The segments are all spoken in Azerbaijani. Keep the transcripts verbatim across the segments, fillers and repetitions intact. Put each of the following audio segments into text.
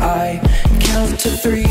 I count to three.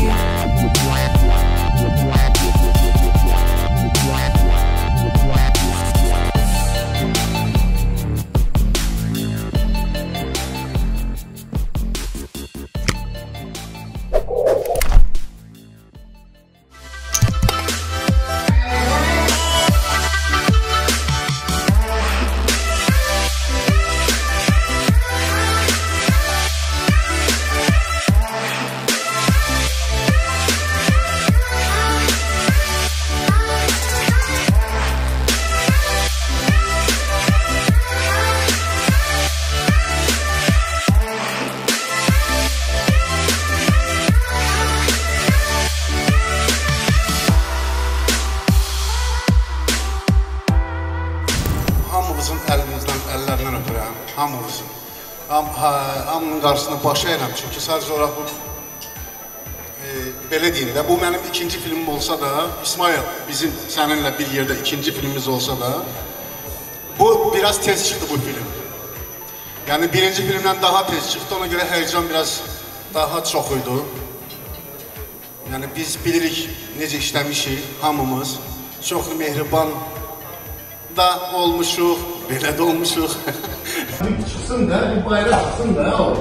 Hamımızın əlinizdən, əllərindən öpürəm, hamımızın. Ham, ha, hamının qarşısında başı əyirəm, çünki sadəcə olaraq bu, e, belə deyim də, bu mənim ikinci filmim olsa da, İsmail, bizim səninlə bir yerdə ikinci filmimiz olsa da, bu biraz tez çıxdı bu film. Yəni birinci filmdən daha tez çıxdı, ona görə həyəcan biraz daha çox idi. Yəni biz bilirik necə işləmişik, hamımız, çox mehriban da olmuşuq, belə də olmuşuq. Bir çıxsın da, bir bayrağı çıxsın da, o.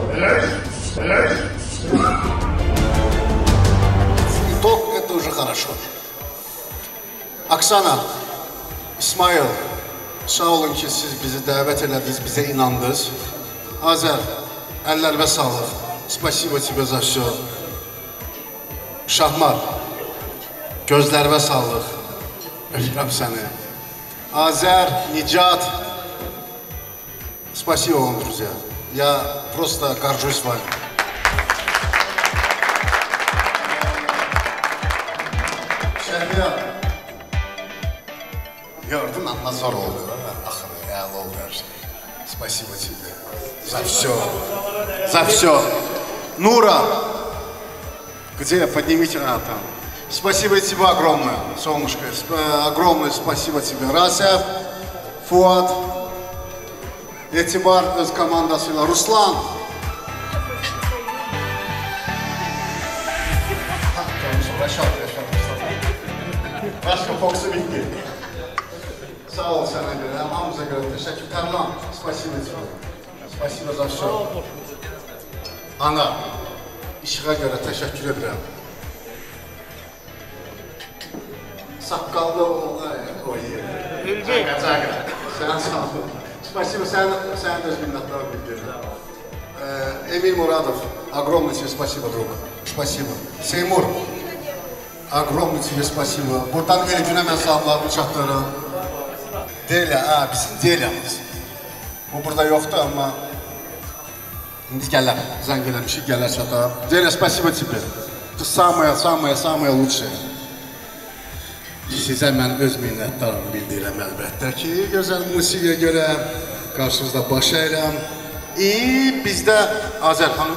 Итог, это уже хорошо. Oksana, İsmail, sağ olun ki siz bizi dəvət elədiniz, bizə inandınız. Azər, əllərinə sağlıq. Spasibo тебе за все. Şahmar, gözlərinə sağlıq. Öpürəm səni. Азер, Ниджат, спасибо вам, друзья. Я просто горжусь вами. Şəhriyan, gördün, amma zor oldu. Axırı, əla oldu hər şey. Спасибо тебе за все. За все. Нура, где? Поднимите, а, там. Спасибо тебе огромное, солнышко. Огромное спасибо тебе. Рася, Фуат, Этибар öz komandasıyla. Ruslan. Başka Fox'u bitti. Sağ ol sana göre, hamımıza göre teşekkür. Terlan, спасибо тебе. Спасибо за все. Ana, işığa göre teşekkür ederim. Saqqallı olanlar o yer. Bilgi. Sen sağ ol. Спасибо, sen, sen öz minnətlər bildirirəm. Emil Muradov, огромное тебе спасибо, друг. Спасибо. Seymur, огромное тебе спасибо. Buradan Elgünə mən salamlarımı çatdırırım. Delia, ha, bizim Delia'mız. Bu burada yoxdur, amma indi gələr, zəng eləmişik, gələr çatar. Delia, спасибо тебе. Ты самая, самая, самая lучшая. Sizə mən öz minnətdarımı bildirirəm əlbəttə ki, gözəl musiqiyə görə qarşınızda baş əyirəm. İ, bizdə Azər xanım.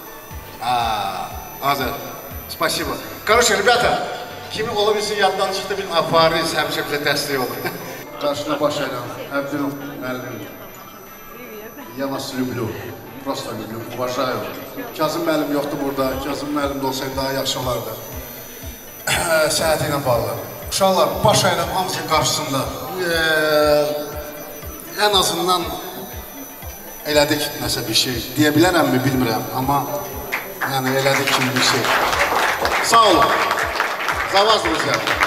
Azər, spasibo. Короче, rебята, kimi ola bilsin yaddan çıxdı bilin, Paris həmişə bizə dəstək olur. Qarşına baş əyirəm, Əbdül müəllim. Я вас люблю, просто люблю, уважаю. Kazım müəllim yoxdur burada, Kazım müəllim də olsaydı daha yaxşı olardı. Səhəti ilə bağlı. Uşaqlar, baş əyirəm hamısının qarşısında. Ən azından elədik nəsə bir şey. Deyə bilərəmmi, bilmirəm, amma yəni elədik kimi bir şey. Sağ olun. Zavaz, друзья.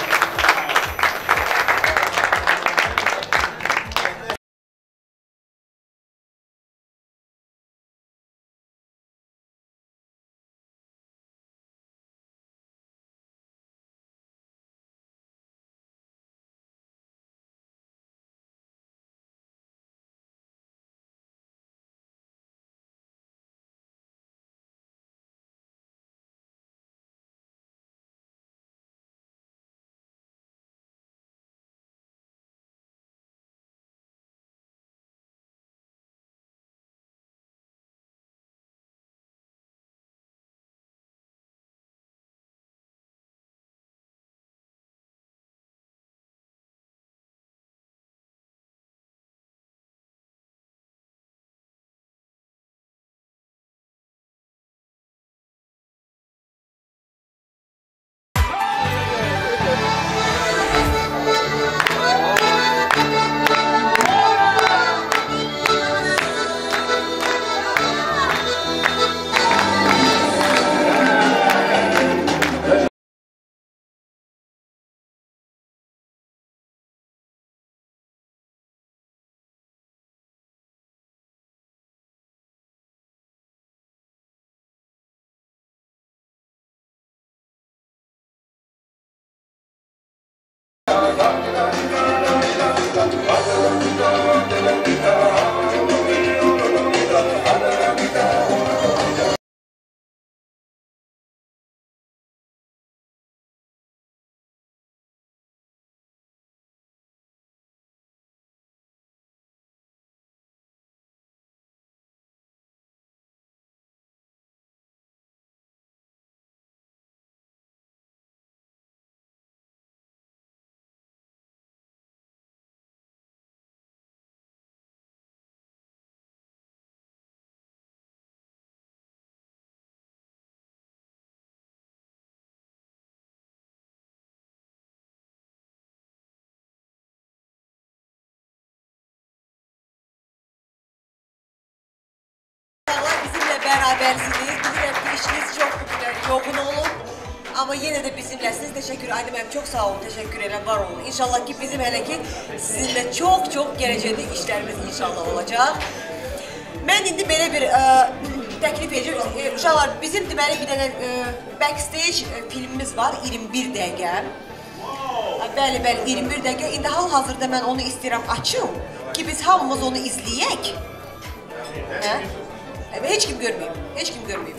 yorgun olun. Ama yine de bizimlesiniz. Teşekkür ederim. Çok sağ olun. Teşekkür ederim. Var olun. İnşallah ki bizim hele ki sizinle çok çok gelecekte işlerimiz inşallah olacak. Ben indi böyle bir e, teklif edeceğim. E, uşaqlar, bizim deməli bir tane e, backstage e, filmimiz var. iyirmi bir dəqiqə. Bəli, bəli, iyirmi bir dəqiqə. İndi hal-hazırda mən onu istəyirəm açım ki biz hamımız onu izləyək. Hə? Evet, heç kim görməyim. Heç kim görməyim.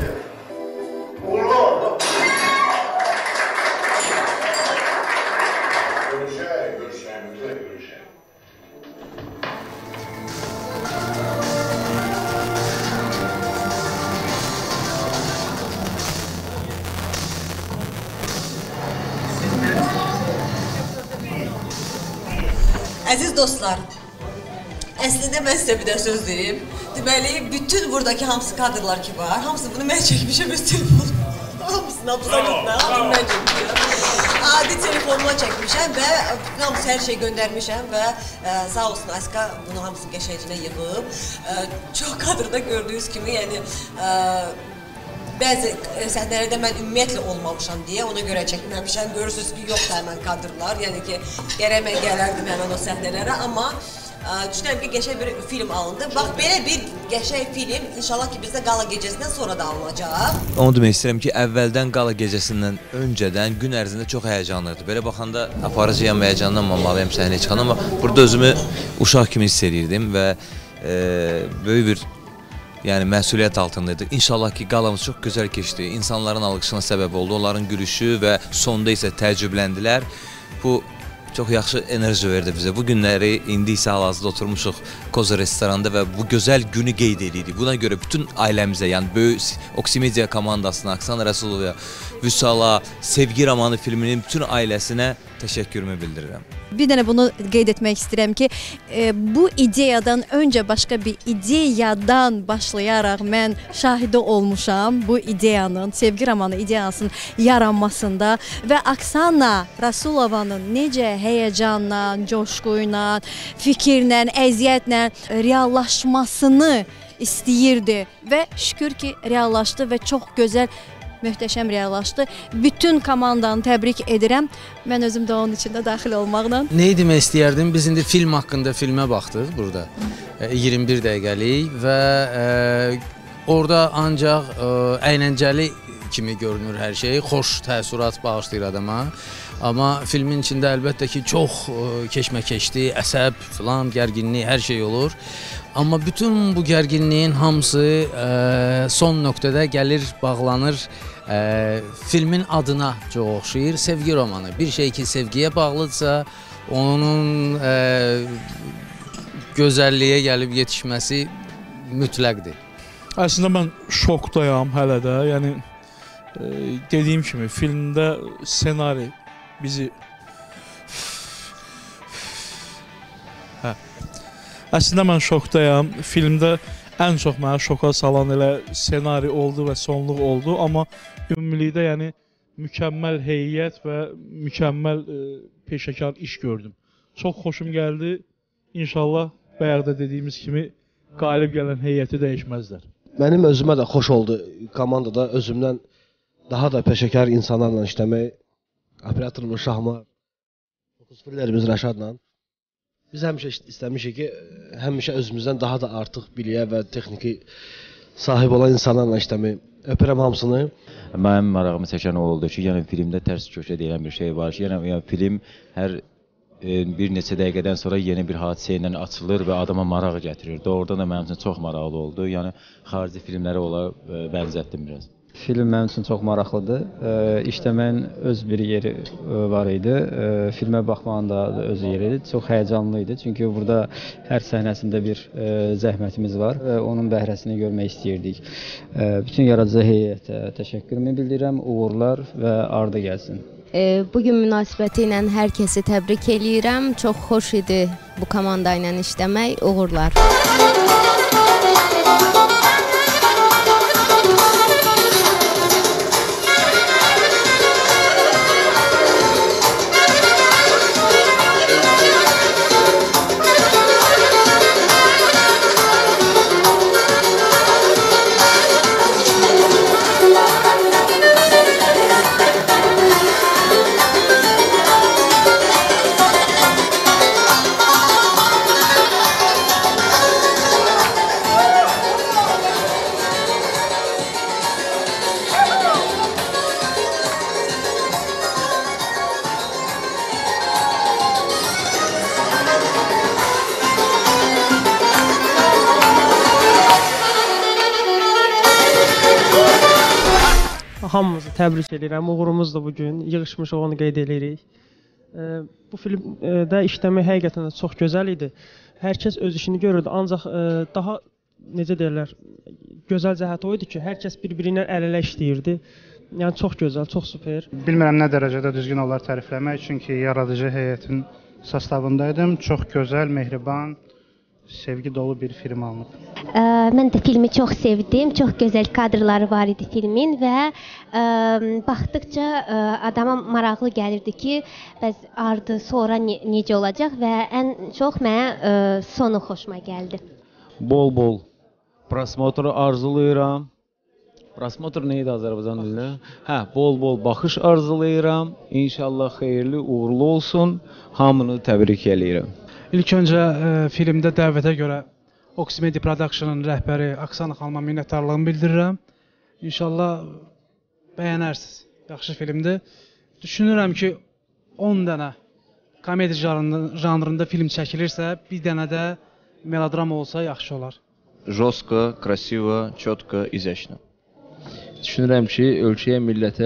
Görüşək, görüşək, mütləq görüşək. Əziz dostlar, əslində mən sizə bir də söz deyim. Deməli, bütün buradakı hamısı kadrlar ki var, hamısı bunu mən çəkmişəm öz telefonum. Hamısını, absolutla, hamısını mən çəkmişəm. Adi telefonuma çəkmişəm və hamısı hər şey göndərmişəm və e, sağ olsun Aska bunu hamısını qəşəngcə yığıb. E, çox kadrda gördüyünüz kimi, yəni e, bəzi səhnələrdə mən ümumiyyətlə olmamışam deyə ona görə çəkməmişəm. Görürsünüz ki, yoxdur həmən kadrlar, yəni ki, gərək mən gələrdim həmən o səhnələrə, amma düşünürəm ki, qəşəng bir film alındı. Bax, belə bir qəşəng film inşallah ki, bizdə qala gecəsindən sonra da alınacaq. Onu demək istəyirəm ki, əvvəldən qala gecəsindən öncədən gün ərzində çox həyəcanlıydı. Belə baxanda aparıcıyam, həyəcanlanmamalıyam səhnəyə çıxan, amma burada özümü uşaq kimi hiss edirdim və e, böyük bir yəni məsuliyyət altındaydı. İnşallah ki, qalamız çox gözəl keçdi. İnsanların alqışına səbəb oldu. Onların gülüşü və sonda isə təəccübləndilər. Bu çox yaxşı enerji verdi bizə. Bu günləri indi isə hal-hazırda oturmuşuq Koza restoranda və bu gözəl günü qeyd edirik. Buna görə bütün ailəmizə, yəni böyük Oksimedia komandasına, Aksana Rəsulovaya, Vüsala, Sevgi Romanı filminin bütün ailəsinə təşəkkürümü bildirirəm. Bir dənə bunu qeyd etmək istəyirəm ki, e, bu ideyadan öncə başqa bir ideyadan başlayaraq mən şahidi olmuşam bu ideyanın, Sevgi Romanı ideyasının yaranmasında və Aksana Rasulovanın necə həyəcanla, coşquyla, fikirlə, əziyyətlə reallaşmasını istəyirdi və şükür ki, reallaşdı və çox gözəl, möhtəşəm reallaşdı. Bütün komandanı təbrik edirəm. Mən özüm də onun içində daxil olmaqla. Neyi demək istəyərdim? Biz indi film haqqında filmə baxdıq burada. iyirmi bir dəqiqəlik və e, orada ancaq e, əyləncəli kimi görünür hər şey. Xoş təəssürat bağışlayır adama. Amma filmin içində əlbəttə ki, çox e, keşməkeşli, əsəb, filan, gərginlik, hər şey olur. Amma bütün bu gərginliyin hamısı e, son nöqtədə gəlir, bağlanır. E, filmin adına çox oxşayır. Sevgi romanı. Bir şey ki, sevgiyə bağlıdırsa, onun e, gözəlliyə gəlib yetişməsi mütləqdir. Əslində mən şokdayam hələ də. Yəni e, dediyim kimi filmdə ssenari bizi hə. Əslində mən şokdayam. Filmdə ən çox mənə şoka salan elə ssenari oldu və sonluq oldu, amma ümumilikdə yəni mükəmməl heyət və mükəmməl e, peşəkar iş gördüm. Çox xoşum gəldi. İnşallah bayaq da dediyimiz kimi qalib gələn heyəti dəyişməzlər. Mənim özümə də xoş oldu komandada özümdən daha da peşəkar insanlarla işləmək. Operatorumuz Şahmar, fokusfillerimiz Rəşadla. Biz həmişə istəmişik ki, həmişə özümüzdən daha da artıq biliyə və texniki sahib olan insanlarla işləmək. Öpürəm hamısını. Mənim marağımı çəkən o oldu ki, yəni filmdə tərs köşə deyilən bir şey var ki, yəni, yəni film hər e, bir neçə dəqiqədən sonra yeni bir hadisə ilə açılır və adama maraq gətirir. Doğrudan da mənim üçün çox maraqlı oldu. Yəni xarici filmlərə ola e, bənzətdim biraz. Film mənim üçün çox maraqlıdır. E, işləməyin öz bir yeri e, var idi. E, filmə baxmağın da öz yeri idi. Çox həyəcanlı idi. Çünki burada hər səhnəsində bir e, zəhmətimiz var və onun bəhrəsini görmək istəyirdik. E, bütün yaradıcı heyətə təşəkkürümü bildirirəm. Uğurlar və ardı gəlsin. E, bugün münasibəti ilə hər kəsi təbrik eləyirəm. Çox xoş idi bu komanda ilə işləmək. Uğurlar. Hamımızı təbrik edirəm. Uğurumuzdur bugün. Yığışmışıq, onu qeyd edirik. Bu filmdə işləmək həqiqətən də çox gözəl idi. Hər kəs öz işini görürdü, ancaq daha necə deyirlər, gözəl cəhəti o idi ki, hər kəs bir-birinə əl-ələ işləyirdi. Yəni çox gözəl, çox super. Bilmirəm nə dərəcədə düzgün olar tərifləmək, çünki yaradıcı heyətin sastavındaydım. Çox gözəl, mehriban, sevgi dolu bir film alınıb. Mən də filmi çox sevdim. Çox gözəl kadrları var idi filmin və ə, baxdıqca ə, adama maraqlı gəlirdi ki, bəs ardı sonra ne, necə olacaq və ən çox mənə ə, sonu xoşuma gəldi. Bol-bol prosmotru arzulayıram. Prosmotr neydi Azərbaycan dilində? Hə, bol-bol baxış arzulayıram. İnşallah xeyirli, uğurlu olsun. Hamını təbrik eləyirəm. İlk öncə e, filmdə dəvətə görə Oxymedia Production-ın rəhbəri Oksana xanıma minnətdarlığımı bildirirəm. İnşallah bəyənərsiniz. Yaxşı filmdir. Düşünürəm ki, on dənə komediya janrında, janrında film çəkilirsə, bir dənə də melodram olsa yaxşı olar. Жестко, красиво, четко, изящно. Düşünürəm ki, ölkəyə, millətə,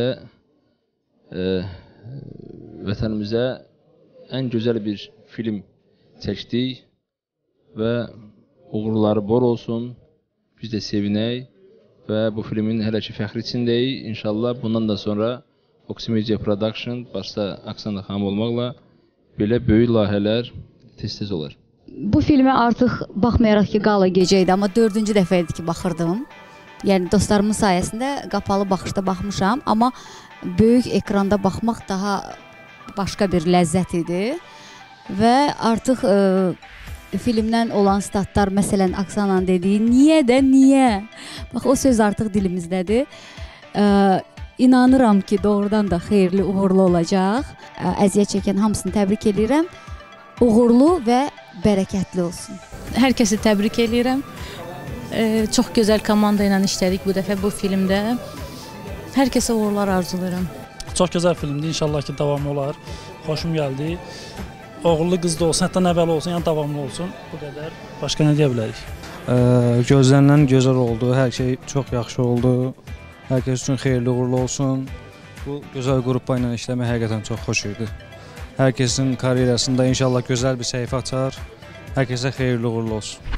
e, vətənimizə ən gözəl bir film çəkdik və uğurları bol olsun, biz də sevinək və bu filmin hələ ki fəxri içindəyik. İnşallah bundan da sonra Oxymedia Production, başda Oksana xanım olmaqla belə böyük layihələr tez-tez olar. Bu filmə artıq baxmayaraq ki, qala gecə idi, amma dördüncü dəfə idi ki, baxırdım. Yəni dostlarımın sayəsində qapalı baxışda baxmışam, amma böyük ekranda baxmaq daha başqa bir ləzzət idi. Və artıq e, filmdən olan statlar, məsələn, Oksananın dediyi, niyə də niyə? Bax, o söz artıq dilimizdədir. E, inanıram ki, doğrudan da xeyirli, uğurlu olacaq. E, əziyyət çəkən hamısını təbrik edirəm. Uğurlu və bərəkətli olsun. Hər kəsi təbrik edirəm. E, çox gözəl komanda ilə işlədik bu dəfə bu filmdə. Hər kəsə uğurlar arzulayıram. Çox gözəl filmdir, inşallah ki, davamı olar. Xoşum gəldi. Oğullu qız da olsun, hətta nəvəli olsun, yəni davamlı olsun. Bu qədər. Başqa nə deyə bilərik? Ee, gözlənilən gözəl oldu. Hər şey çox yaxşı oldu. Hər kəs üçün xeyirli uğurlu olsun. Bu gözəl qrupla ilə işləmək həqiqətən çox xoş idi. Hər kəsin karyerasında inşallah gözəl bir səhifə açar. Hər kəsə xeyirli uğurlu olsun.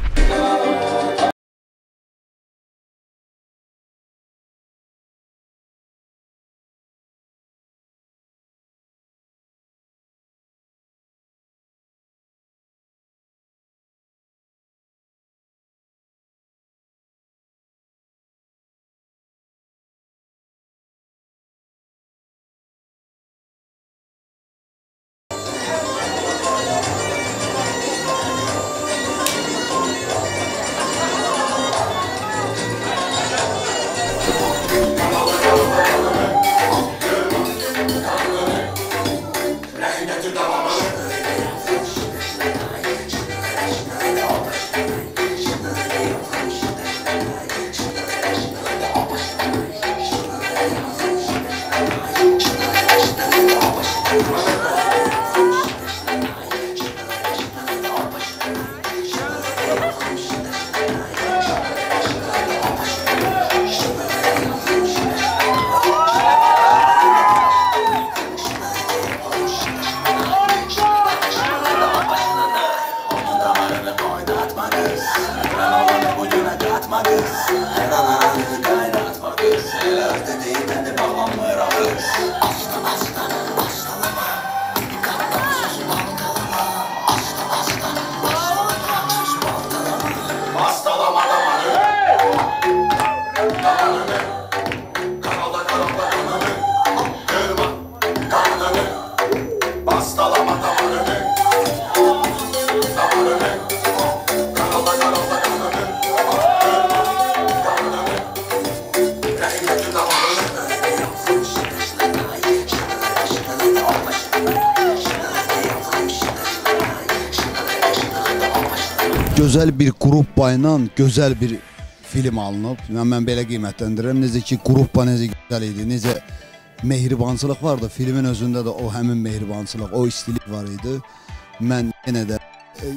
Gözəl bir qrupla ilə gözəl bir film alınıb. Yəni, mən belə qiymətləndirirəm. Necə ki, qrupla necə gözəl idi, necə mehribançılıq vardı. Filmin özündə də o həmin mehribançılıq, o istilik var idi. Mən yenə də e,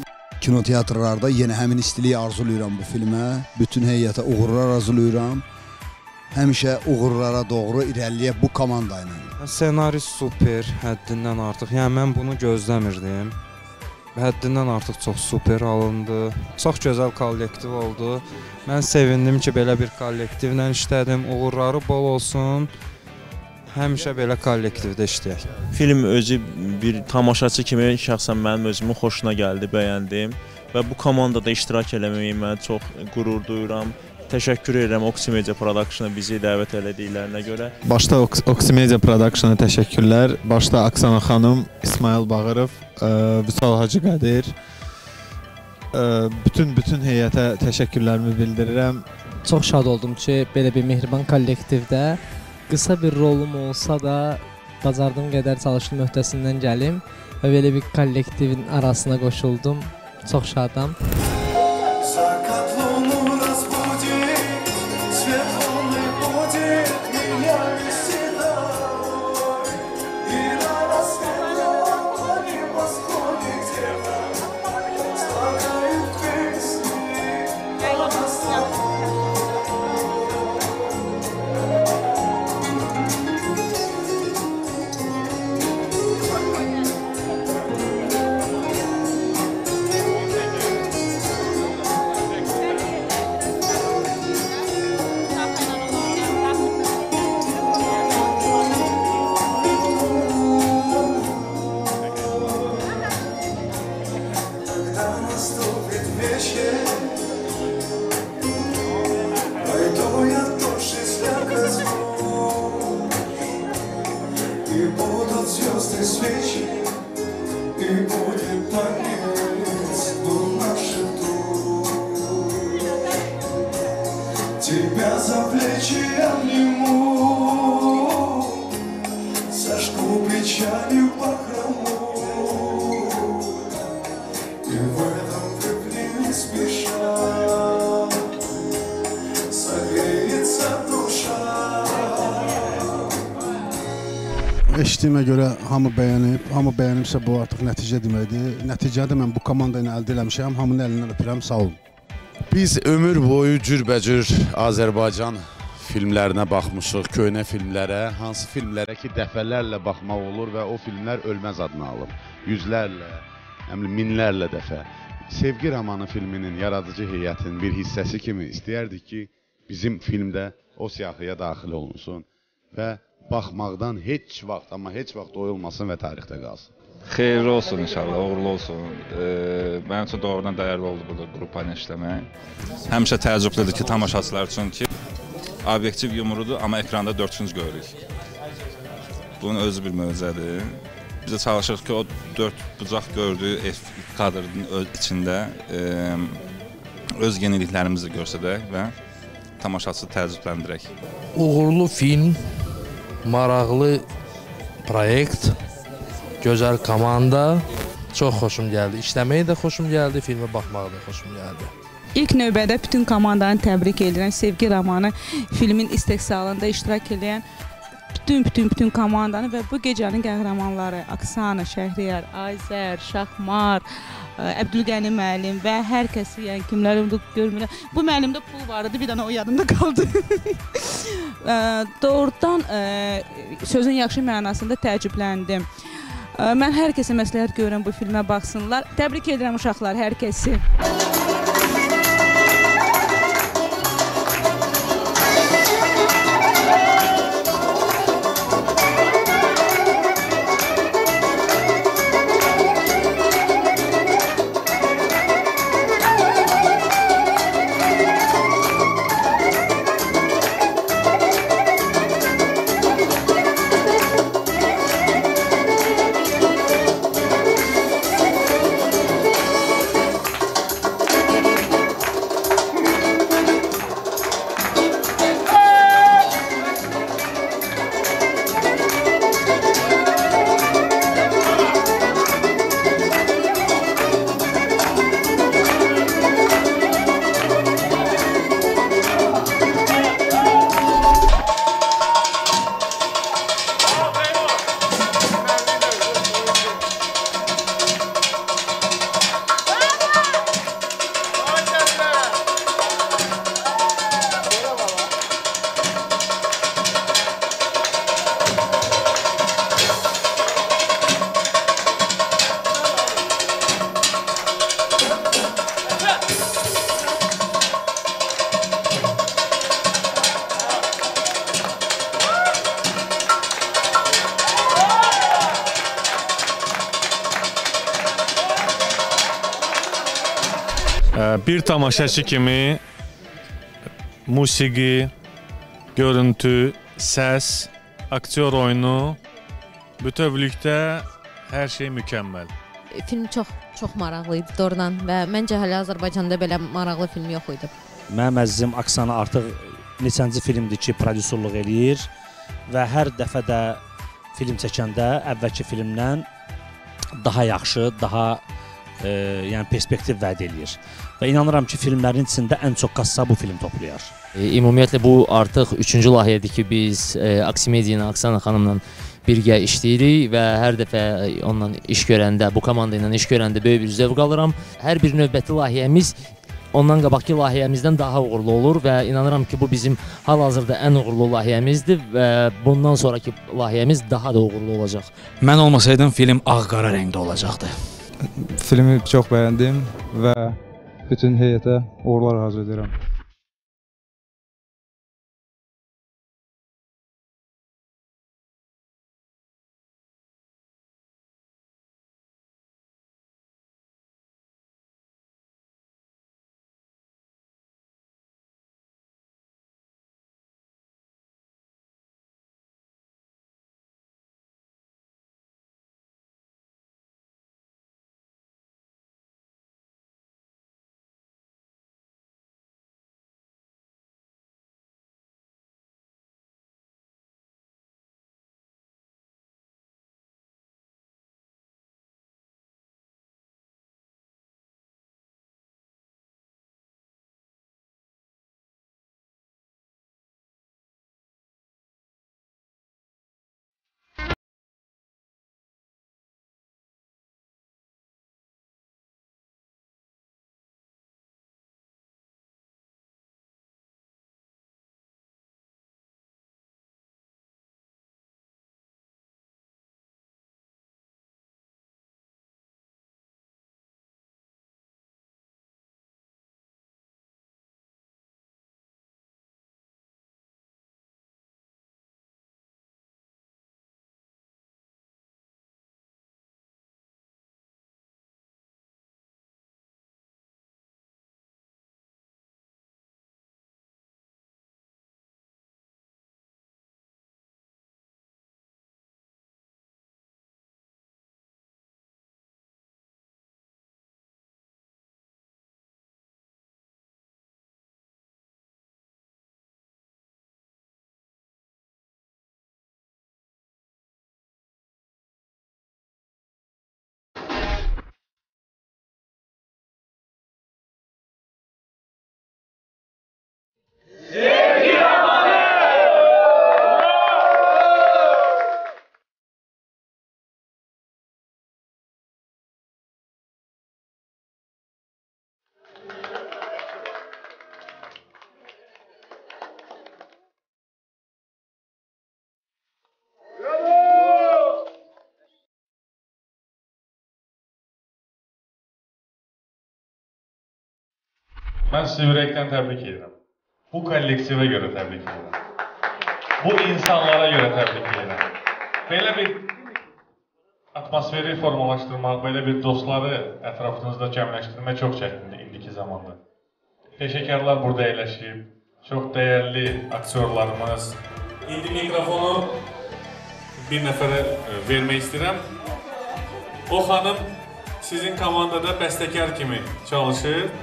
kinoteatrlarda yenə həmin istiliyi arzulayıram bu filmə. Bütün heyətə uğurlar arzulayıram. həmişə uğurlara doğru irəliləyək bu komanda ilə. Ssenari super, həddindən artıq. Yəni mən bunu gözləmirdim. Həddindən artıq çox super alındı. Çox gözəl kollektiv oldu. Mən sevindim ki, belə bir kollektivlə işlədim. Uğurları bol olsun. Həmişə belə kollektivdə işləyək. Film özü bir tamaşaçı kimi şəxsən mənim özümün xoşuna gəldi, bəyəndim və bu komandada iştirak eləməyimə çox qürur duyuram. Təşəkkür edirəm Oxymedia Production-a bizi dəvət elədiklərinə görə. Başda Oxymedia Production-a təşəkkürlər. Başda Aksana xanım, İsmail Bağırov, Vüsal Hacıqədir. Bütün bütün heyətə təşəkkürlərimi bildirirəm. Çox şad oldum ki, belə bir mehriban kollektivdə qısa bir rolum olsa da bacardığım qədər çalışdım, öhdəsindən gəlim və belə bir kollektivin arasına qoşuldum. Çox şadam. Тебя за плечи обниму, сожгу печалью бахрому, и в этом тепле не спеша согреется душа. Eşitdiyimə görə hamı bəyənib, hamı bəyənibsə bu artıq nəticə deməkdir. Nəticədə mən bu komanda ilə əldə eləmişəm, hamının əlindən öpürəm, sağ olun. Biz ömür boyu cürbəcür Azərbaycan filmlərinə baxmışıq, köhnə filmlərə, hansı filmlərə ki dəfələrlə baxmaq olur və o filmlər ölməz adını alır. Yüzlərlə, minlərlə dəfə. Sevgi romanı filminin yaradıcı heyətinin bir hissəsi kimi istəyərdik ki, bizim filmdə o siyahıya daxil olunsun və baxmaqdan heç vaxt, amma heç vaxt doyulmasın və tarixdə qalsın. Xeyirli olsun inşallah, uğurlu olsun. Ee, mənim üçün doğrudan dəyərli oldu burada qrupa ilə işləmək. Həmişə təəccüblüdür ki, tamaşaçılar üçün ki, obyektiv yumrudur, amma ekranda dörd günc görürük. Bunun özü bir möcüzədir. Biz də çalışırıq ki, o dörd bucaq gördüyü kadrın içində e, öz yeniliklərimizi göstərək və tamaşaçı təəccübləndirək. Uğurlu film, maraqlı proyekt, gözəl komanda, çox xoşum gəldi. İşləməyə də xoşum gəldi, filmə baxmağa da xoşum gəldi. İlk növbədə bütün komandanı təbrik edirəm. Sevgi romanı filmin istehsalında iştirak edən bütün bütün bütün komandanı və bu gecənin qəhrəmanları Aksana, Şəhriyar, Ayzər, Şahmar, Əbdülqəni müəllim və hər kəsi, yəni kimləri görmürəm. Bu müəllimdə pul var idi, bir dənə o yadımda qaldı. Doğrudan sözün yaxşı mənasında təəccübləndim. Mən hər kəsə məsləhət görürəm bu filmə baxsınlar. Təbrik edirəm uşaqlar, hər kəsi. Bir tamaşaçı kimi musiqi, görüntü, səs, aktyor oyunu, bütövlükdə hər şey mükəmməl. Film çox çox maraqlı idi doğrudan və məncə hələ Azərbaycanda belə maraqlı film yox idi. Mənim əzizim Aksana artıq neçənci filmdir ki, prodüserluq eləyir və hər dəfə də film çəkəndə əvvəlki filmdən daha yaxşı, daha e, yəni perspektiv vəd eləyir. Və inanıram ki, filmlərin içində ən çox kassa bu film toplayar. E, ümumiyyətlə bu artıq üçüncü layihədir ki, biz e, Aksimedia ilə Aksana xanımla birgə işləyirik və hər dəfə onunla iş görəndə, bu komanda ilə iş görəndə böyük bir zövq alıram. Hər bir növbəti layihəmiz ondan qabaqki layihəmizdən daha uğurlu olur və inanıram ki, bu bizim hal-hazırda ən uğurlu layihəmizdir və bundan sonraki layihəmiz daha da uğurlu olacaq. Mən olmasaydım film ağ-qara rəngdə olacaqdı. Filmi çox bəyəndim və bütün heyətə uğurlar arzu edirəm. Mən sizi ürəkdən təbrik edirəm. Bu kollektivə görə təbrik edirəm. Bu insanlara görə təbrik edirəm. Belə bir atmosferi formalaşdırmaq, belə bir dostları ətrafınızda cəmləşdirmək çox çətindir indiki zamanda. Peşəkarlar burada əyləşib, çox dəyərli aktyorlarımız. İndi mikrofonu bir nəfərə vermək istəyirəm. O xanım sizin komandada bəstəkar kimi çalışır.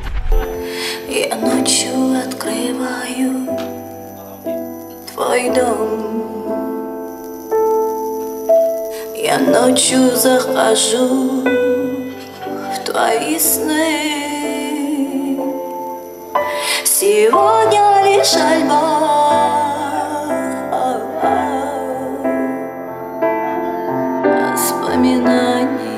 Я ночью открываю твой дом. Я ночью захожу в твои сны. Сегодня лишь альбом воспоминаний.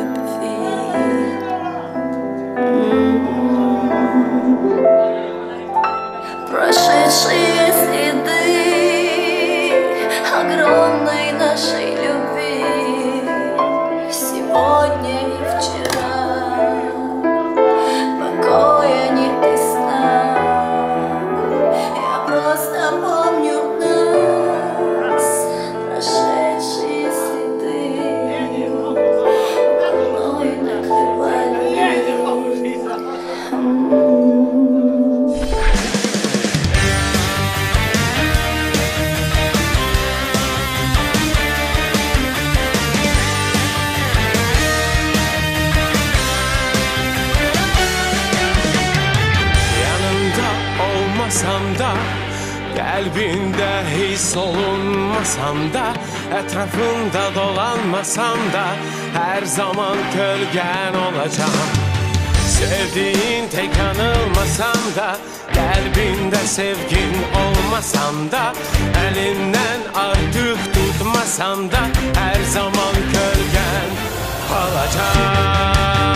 Прошедшие следы огромной нашей любви сегодня и вчера, покоя нет и сна. Я просто Qəlbində hiss olunmasam da, ətrafında dolanmasam da, hər zaman kölgən olacağım. Sevdiğin tek yanılmasam da, qəlbində sevgin olmasam da, əlindən artıq tutmasam da, hər zaman kölgən olacağım.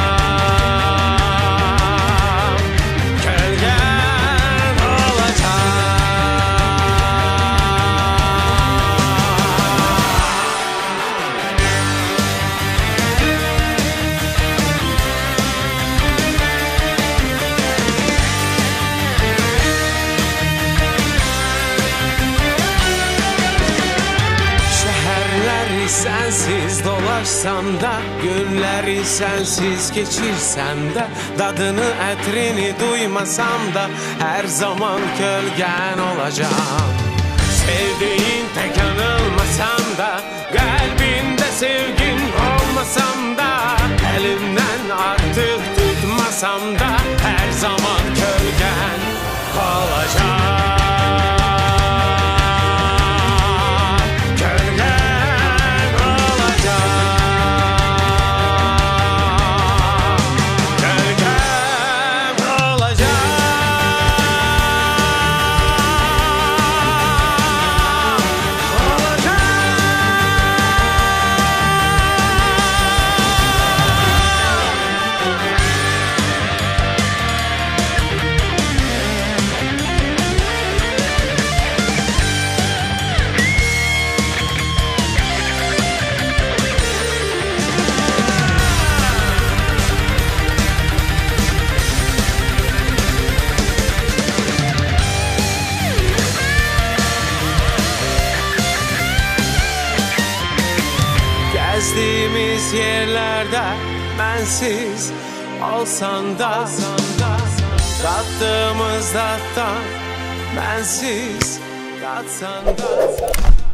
Sensiz dolaşsam da, günləri sensiz geçirsem de, dadını ətrini duymasam da, hər zaman kölgən olacağım. Sevdiğin tek yanılmasam da, qəlbində sevgin olmasam da, əlimdən artıq tutmasam da, hər zaman kölgən olacağım. Gezdiğimiz yerlerde bensiz olsan da, tattığımız tattan bensiz tatsan da.